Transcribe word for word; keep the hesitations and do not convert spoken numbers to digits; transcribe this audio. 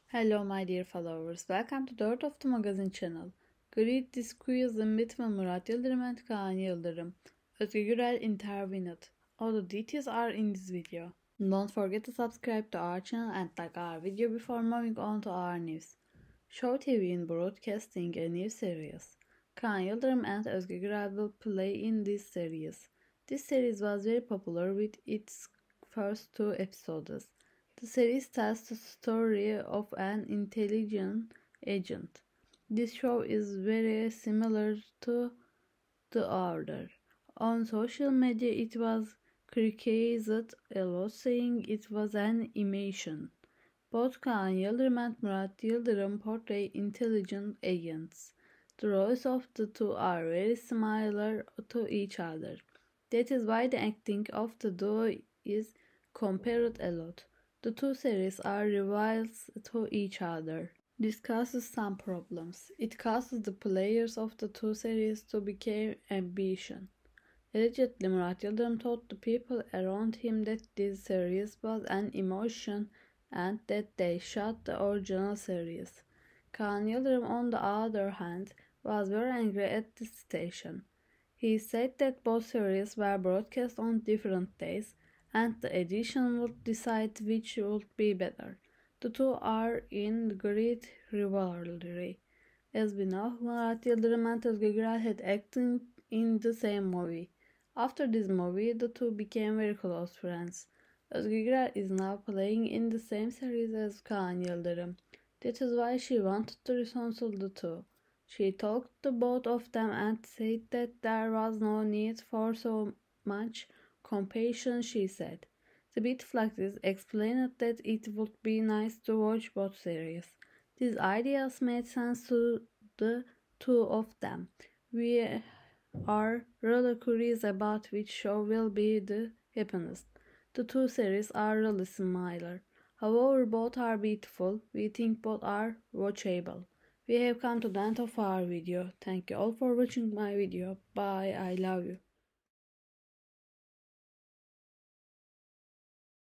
Hello my dear followers, welcome to the Earth of the Magazine channel. Greet this quiz in between Murat Yıldırım and Kaan Yıldırım. Özge Gürel intervened. All the details are in this video. Don't forget to subscribe to our channel and like our video before moving on to our news. Show T V in broadcasting a new series. Kaan Yıldırım and Özge Gürel will play in this series. This series was very popular with its first two episodes. The series tells the story of an intelligent agent. This show is very similar to the other. On social media, it was criticized a lot, saying it was an imitation. Both Kaan Yıldırım and Murat Yıldırım portray intelligent agents. The roles of the two are very similar to each other. That is why the acting of the duo is compared a lot. The two series are rivals to each other. This causes some problems. It causes the players of the two series to become ambition. Allegedly, Murat Yıldırım told the people around him that this series was an emotion and that they shot the original series. Kaan Yıldırım, on the other hand, was very angry at the station. He said that both series were broadcast on different days, and the edition would decide which would be better. The two are in great rivalry. As we know, Murat Yıldırım and Özge Gürel had acted in the same movie. After this movie, the two became very close friends. Özge Gürel is now playing in the same series as Kaan Yıldırım. That is why she wanted to reconcile the two. She talked to both of them and said that there was no need for so much compassion, she said. The beat flags explained that it would be nice to watch both series. These ideas made sense to the two of them. We are really curious about which show will be the happiest. The two series are really similar. However, both are beautiful. We think both are watchable. We have come to the end of our video. Thank you all for watching my video. Bye. I love you.